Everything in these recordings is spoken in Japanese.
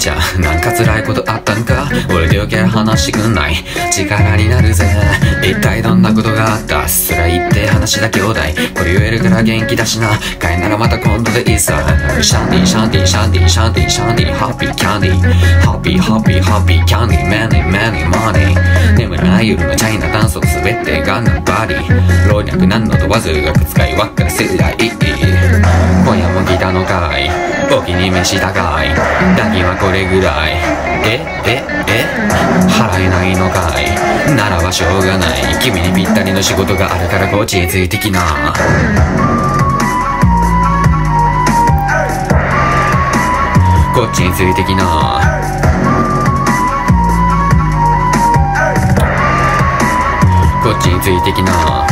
じゃなんか辛いことあったんか、俺でよければ話してくんない、力になるぜ。一体どんなことがあった、すら言って話だ兄弟、これ言えるから元気だしな、帰んならまた今度でいいさ。シャンディシャンディシャンディシャンディシャンディハッピーキャンディハッピーハッピーハッピーキャンディマネーマネーマネー、眠らない夜のチャイナダンスを滑ってガンナバディ、老若男女問わず学使い分かる世代、今夜も来たのかい、お気に召し高い、だけはこれぐらい、払えないのかい、ならばしょうがない、君にぴったりの仕事があるからこっちへついてきな。こっちについてきな。こっちについてきな。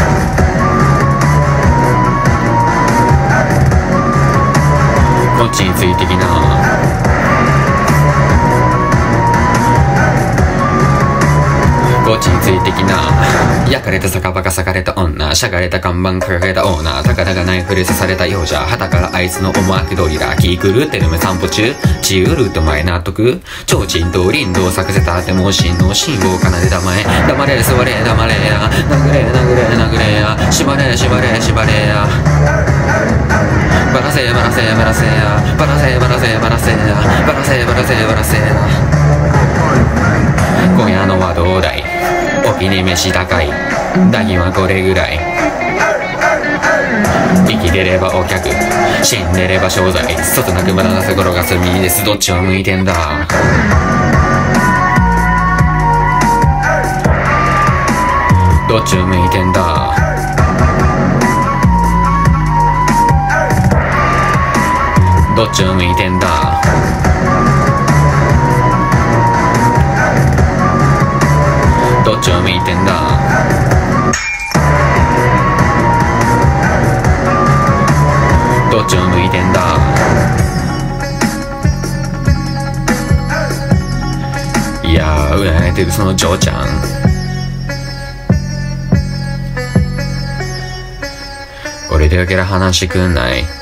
こっちについてきな。こっちについてきな。焼かれた酒場が裂かれた女、しゃがれた看板掲げたオーナー、高々ナイフで刺されたようじゃ、旗からあいつの思惑通りだ。気狂ってる目散歩中、自由ルート前納得、提灯と林道咲かせたってもう真の信号奏でたまえ、黙れ座れ黙れや、殴れ殴れ殴れや、縛れ縛れ縛れや、バラせバラせバラせや、バラせバラせバラせや、バラせバラせバラせや。今夜のはどうだい、お気に召し高い、代金はこれぐらい、生きてればお客、死んでれば商材、そつなく無駄なせ転がす身です。どっちを向いてんだ。どっちを向いてんだ。どっちを向いてんだ。どっちを向いてんだ。どっちを向いてんだ。いやー、占いてるその嬢ちゃん、これでよければ話してくんない。